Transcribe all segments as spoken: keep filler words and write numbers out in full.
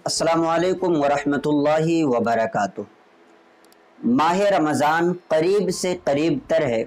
अस्सलामु अलैकुम वरहमतुल्लाहि वबरकातुह। माह रमज़ान करीब से करीब तर है।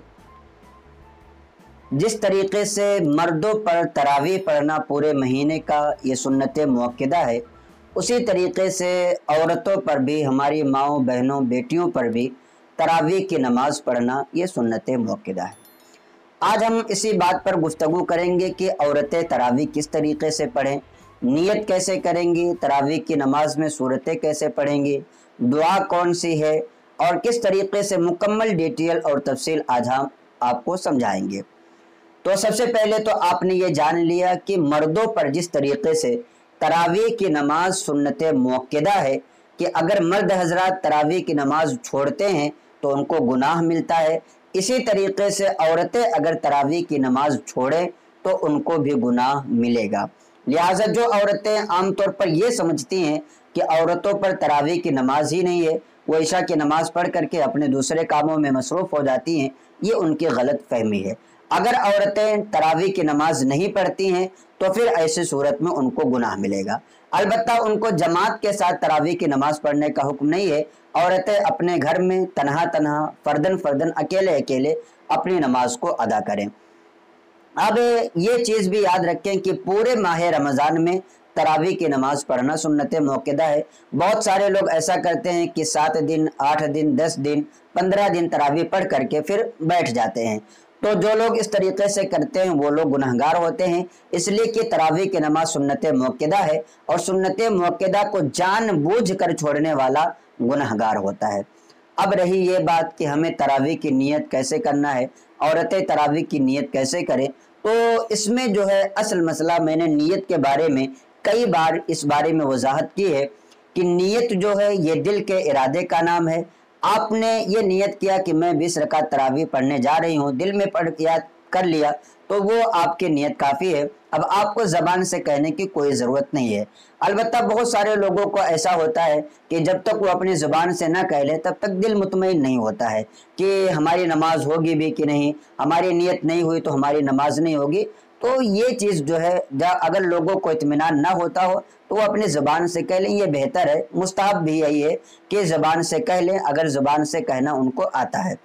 जिस तरीक़े से मर्दों पर तरावी पढ़ना पूरे महीने का ये सुन्नत मुअक्कदा है, उसी तरीक़े से औरतों पर भी, हमारी माओं बहनों बेटियों पर भी तरावी की नमाज़ पढ़ना ये सुन्नत मुअक्कदा है। आज हम इसी बात पर गुफ्तगू करेंगे कि औरतें तरावी किस तरीक़े से पढ़ें, नियत कैसे करेंगी, तरावी की नमाज में सूरतें कैसे पढ़ेंगी, दुआ कौन सी है और किस तरीक़े से मुकम्मल डिटेल और तफसील आज हम आपको समझाएंगे। तो सबसे पहले तो आपने ये जान लिया कि मर्दों पर जिस तरीक़े से तरावी की नमाज सुन्नत मुअक्कदा है कि अगर मर्द हजरात तरावी की नमाज छोड़ते हैं तो उनको गुनाह मिलता है, इसी तरीक़े से औरतें अगर तरावी की नमाज छोड़ें तो उनको भी गुनाह मिलेगा। लिहाजा जो औरतें आमतौर पर ये समझती हैं कि औरतों पर तरावी की नमाज ही नहीं है, वो ईशा की नमाज पढ़ करके अपने दूसरे कामों में मसरूफ़ हो जाती हैं, ये उनकी गलत फहमी है। अगर औरतें तरावी की नमाज नहीं पढ़ती हैं तो फिर ऐसी सूरत में उनको गुनाह मिलेगा। अलबत्ता उनको जमात के साथ तरावी की नमाज पढ़ने का हुक्म नहीं है। औरतें अपने घर में तनहा तनहा फर्दन फर्दन अकेले अकेले अपनी नमाज को अदा करें। अब ये चीज़ भी याद रखें कि पूरे माह रमज़ान में तरावी की नमाज पढ़ना सुन्नत मुअक्कदा है। बहुत सारे लोग ऐसा करते हैं कि सात दिन, आठ दिन, दस दिन, पंद्रह दिन तरावी पढ़ करके फिर बैठ जाते हैं। तो जो लोग इस तरीके से करते हैं वो लोग गुनहगार होते हैं, इसलिए कि तरावी की नमाज सुन्नत मुअक्कदा है और सुन्नत मुअक्कदा को जानबूझ कर छोड़ने वाला गुनहगार होता है। अब रही ये बात कि हमें तरावी की नियत कैसे करना है, औरतें तरावी की नियत कैसे करें, तो इसमें जो है असल मसला, मैंने नियत के बारे में कई बार इस बारे में वजाहत की है कि नियत जो है ये दिल के इरादे का नाम है। आपने ये नियत किया कि मैं बीस रकात तरावी पढ़ने जा रही हूँ, दिल में पढ़ याद कर लिया तो वो आपकी नियत काफ़ी है। अब आपको ज़बान से कहने की कोई ज़रूरत नहीं है। अलबत्ता बहुत सारे लोगों को ऐसा होता है कि जब तक वो अपनी ज़बान से ना कह ले तब तक दिल मुतमईन नहीं होता है कि हमारी नमाज होगी भी कि नहीं, हमारी नियत नहीं हुई तो हमारी नमाज नहीं होगी। तो ये चीज़ जो है, अगर लोगों को इत्मीनान ना होता हो तो वो अपनी ज़बान से कह लें, ये बेहतर है। मुस्ताहब भी यही है कि ज़बान से कह लें अगर ज़बान से कहना उनको आता है।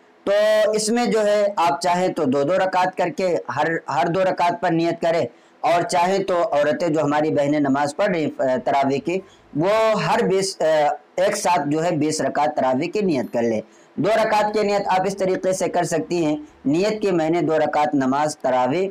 तो इसमें जो है आप चाहें तो दो दो रकात करके हर हर दो रकात पर नियत करें, और चाहें तो औरतें जो हमारी बहनें नमाज पढ़ रही तरावी की, वो हर बीस एक साथ जो है बीस रकात तरावी की नियत कर ले। दो रकात की नियत आप इस तरीके से कर सकती हैं, नियत की मैंने दो रकात नमाज तरावी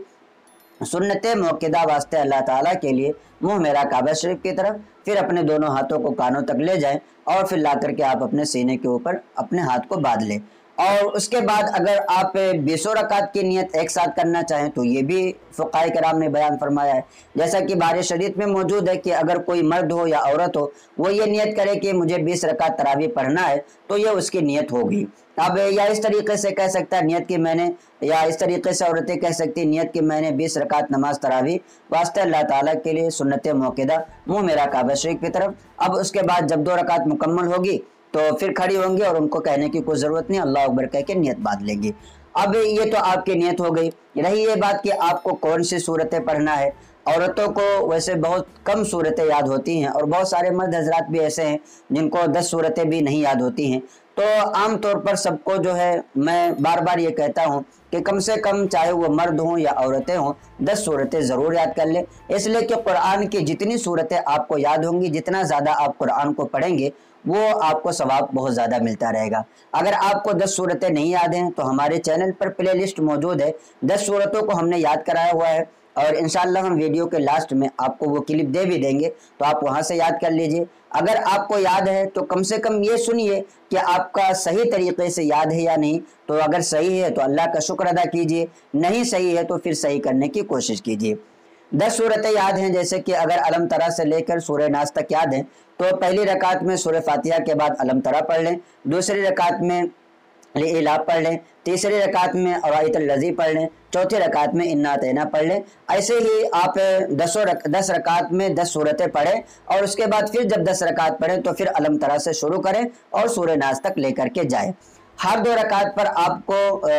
सुन्नत मुअक्कदा वास्ते अल्लाह ताला के लिए, मुंह मेरा काबा शरीफ की तरफ, फिर अपने दोनों हाथों को कानों तक ले जाएं और फिर ला करके आप अपने सीने के ऊपर अपने हाथ को बांध लें। और उसके बाद अगर आप बीसों रकात की नियत एक साथ करना चाहें तो ये भी फ़ुक़हाए किराम ने बयान फरमाया है, जैसा कि बारे शरीयत में मौजूद है कि अगर कोई मर्द हो या औरत हो वो ये नियत करे कि मुझे बीस रकात तरावी पढ़ना है तो ये उसकी नियत होगी। अब या इस तरीके से कह सकता है नियत की मैंने, या इस तरीके से औरतें कह सकती नियत की मैंने बीस रकात नमाज तरावी वास्ते अल्लाह ताला के लिए सुन्नत मुअक्कदा, मुँह मेरा काबा शरीफ की तरफ। अब उसके बाद जब दो रकात मुकम्मल होगी तो फिर खड़ी होंगी और उनको कहने की कोई ज़रूरत नहीं, अल्लाह अकबर कह के नियत बांध लेंगी। अब ये तो आपकी नियत हो गई। रही ये बात कि आपको कौन सी सूरतें पढ़ना है। औरतों को वैसे बहुत कम सूरतें याद होती हैं और बहुत सारे मर्द हजरात भी ऐसे हैं जिनको दस सूरतें भी नहीं याद होती हैं। तो आम तौर पर सबको जो है मैं बार बार ये कहता हूँ कि कम से कम चाहे वो मर्द हों या औरतें हों, दस सूरतें ज़रूर याद कर लें, इसलिए कि कुरान की जितनी सूरतें आपको याद होंगी, जितना ज़्यादा आप कुरान को पढ़ेंगे वो आपको सवाब बहुत ज़्यादा मिलता रहेगा। अगर आपको दस सूरतें नहीं याद हैं तो हमारे चैनल पर प्ले लिस्ट मौजूद है, दस सूरतों को हमने याद कराया हुआ है और इंशाअल्लाह हम वीडियो के लास्ट में आपको वो क्लिप दे भी देंगे, तो आप वहाँ से याद कर लीजिए। अगर आपको याद है तो कम से कम ये सुनिए कि आपका सही तरीके से याद है या नहीं। तो अगर सही है तो अल्लाह का शुक्र अदा कीजिए, नहीं सही है तो फिर सही करने की कोशिश कीजिए। दस सूरतें याद हैं, जैसे कि अगर अलम तरा से लेकर सूरह नास तक याद हैं तो पहली रकात में सूरह फातिहा के बाद अलम तरा पढ़ लें, दूसरी रकात में इलाह पढ़ लें, तीसरी रकात में अराइतल लज़ी पढ़ लें, चौथी रकात में इन्ना अतैना पढ़ लें। ऐसे ही आप दसों रक, दस रकात में दस सूरतें पढ़ें और उसके बाद फिर जब दस रकात पढ़ें तो फिर अलम तरा से शुरू करें और सूरह नास तक लेकर के जाएं। हर दो रकात पर आपको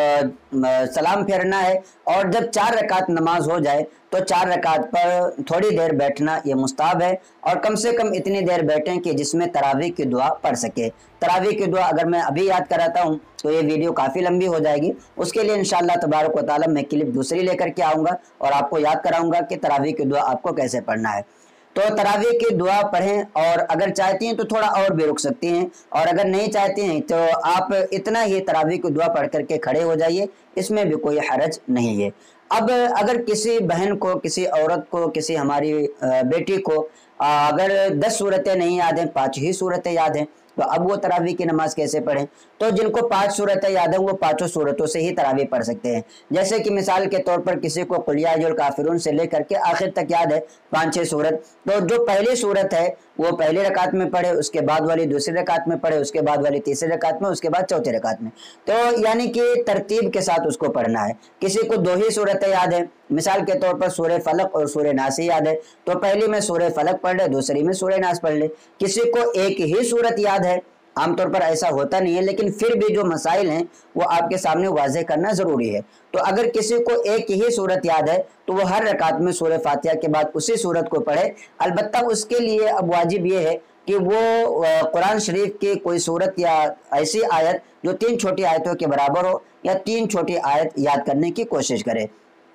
आ, सलाम फेरना है, और जब चार रकात नमाज हो जाए तो चार रकात पर थोड़ी देर बैठना ये मुस्ताहब है, और कम से कम इतनी देर बैठें कि जिसमें तरावी की दुआ पढ़ सके। तरावी की दुआ अगर मैं अभी याद कराता हूँ तो ये वीडियो काफ़ी लंबी हो जाएगी, उसके लिए इंशाअल्लाह तबारक व तआला मैं क्लिप दूसरी लेकर के आऊँगा और आपको याद कराऊँगा कि तरावी की दुआ आपको कैसे पढ़ना है। तो तरावी की दुआ पढ़ें, और अगर चाहती हैं तो थोड़ा और भी रुक सकती हैं, और अगर नहीं चाहती हैं तो आप इतना ही तरावी की दुआ पढ़ करके खड़े हो जाइए, इसमें भी कोई हरज नहीं है। अब अगर किसी बहन को, किसी औरत को, किसी हमारी बेटी को अगर दस सूरतें नहीं याद हैं, पाँच ही सूरतें याद हैं, तो अब वो तरावी की नमाज कैसे पढ़ें? तो जिनको पांच सूरतें याद हैं वो पांचों सूरतों से ही तरावी पढ़ सकते हैं। जैसे कि मिसाल के तौर पर किसी को कुल या अय्युहल काफिरून से लेकर के आखिर तक याद है पांच छह सूरत, तो जो पहली सूरत है वो पहली रकात में पढ़े, उसके बाद वाली दूसरी रकात में पढ़े, उसके बाद वाली तीसरी रकात में, उसके बाद चौथी रकात में। तो यानी कि तरतीब के साथ उसको पढ़ना है। किसी को दो ही सूरतें याद है, मिसाल के तौर पर सूरह फलक और सूरह नास ही याद है, तो पहली में सूरह फलक पढ़ ले, दूसरी में सूरह नास पढ़ ले। किसी को एक ही सूरत याद है, आमतौर पर ऐसा होता नहीं है, लेकिन फिर भी जो मसाइल हैं वो आपके सामने वाज़ेह करना ज़रूरी है। तो अगर किसी को एक ही सूरत याद है तो वो हर रकात में सूरह फातिहा के बाद उसी सूरत को पढ़े। अलबत्ता उसके लिए अब वाजिब ये है कि वो कुरान शरीफ की कोई सूरत या ऐसी आयत जो तीन छोटी आयतों के बराबर हो, या तीन छोटी आयत याद करने की कोशिश करे।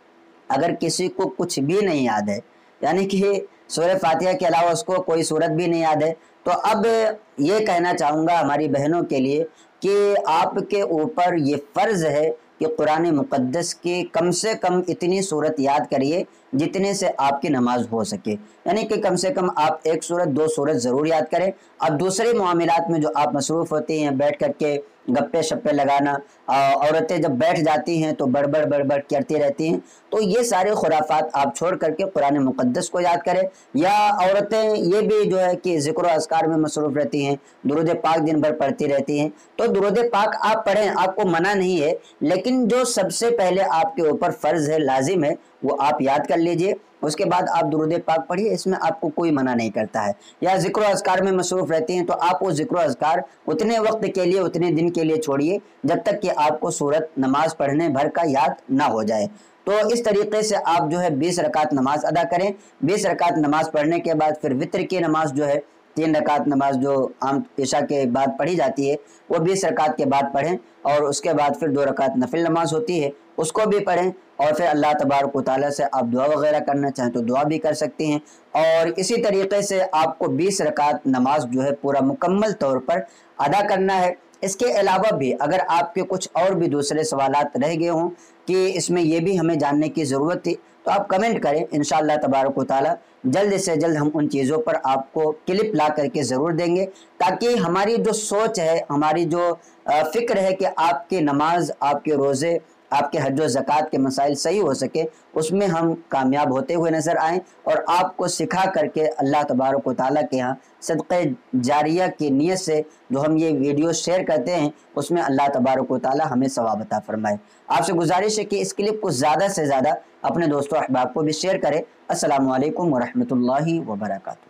अगर किसी को कुछ भी नहीं याद है, यानी कि सूरह फातिहा के अलावा उसको कोई सूरत भी नहीं याद है, तो अब ये कहना चाहूँगा हमारी बहनों के लिए कि आपके ऊपर ये फ़र्ज़ है कि कुरान मुक़द्दस की कम से कम इतनी सूरत याद करिए जितने से आपकी नमाज हो सके, यानी कि कम से कम आप एक सूरत दो सूरत ज़रूर याद करें। अब दूसरे मामलात में जो आप मसरूफ़ होती हैं, बैठ कर के गप्पे शप्पे लगाना, औरतें जब बैठ जाती हैं तो बड़बड़ बड़बड़ करती रहती हैं, तो ये सारे खुराफात आप छोड़ करके कुरान मुक़द्दस को याद करें। या औरतें ये भी जो है कि ज़िक्र व अस्कार में मसरूफ़ रहती हैं, दुरूद पाक दिन भर पढ़ती रहती हैं, तो दुरूद पाक आप पढ़ें, आपको मना नहीं है, लेकिन जो सबसे पहले आपके ऊपर फ़र्ज़ है, लाजिम है, वो आप याद कर लीजिए। उसके बाद आप दुरूद पाक पढ़िए, इसमें आपको कोई मना नहीं करता है। या ज़िक्र अज़कार में मसरूफ़ रहती हैं तो आप वो ज़िक्र अज़कार उतने वक्त के लिए, उतने दिन के लिए छोड़िए जब तक कि आपको सूरत नमाज पढ़ने भर का याद ना हो जाए। तो इस तरीके से आप जो है बीस रकात नमाज अदा करें। बीस रकात नमाज पढ़ने के बाद फिर वित्र की नमाज जो है, तीन रकात नमाज जो आम इशा के बाद पढ़ी जाती है, वो बीस रकात के बाद पढ़ें, और उसके बाद फिर दो रकात नफिल नमाज होती है उसको भी पढ़ें, और फिर अल्लाह तबारक व तआला से आप दुआ वगैरह करना चाहें तो दुआ भी कर सकती हैं। और इसी तरीके से आपको बीस रकात नमाज जो है पूरा मुकम्मल तौर पर अदा करना है। इसके अलावा भी अगर आपके कुछ और भी दूसरे सवालात रह गए हों कि इसमें यह भी हमें जानने की ज़रूरत थी, तो आप कमेंट करें, इंशाअल्लाह तबारक व तआला जल्द से जल्द हम उन चीज़ों पर आपको क्लिप ला करके ज़रूर देंगे, ताकि हमारी जो सोच है, हमारी जो फ़िक्र है कि आपकी नमाज, आपके रोज़े, आपके हज व ज़कात के मसाइल सही हो सके, उसमें हम कामयाब होते हुए नज़र आएँ, और आपको सिखा करके अल्लाह तबारक व तआला के यहाँ सदक़े जारिया की नीयत से जो हम ये वीडियो शेयर करते हैं, उसमें अल्लाह तबारक व तआला हमें सवाब अता फरमाए। आपसे गुजारिश है कि इस क्लिप को ज़्यादा से ज़्यादा अपने दोस्तों अहबाब को भी शेयर करें। अस्सलामु अलैकुम व रहमतुल्लाहि व बरकातुहू।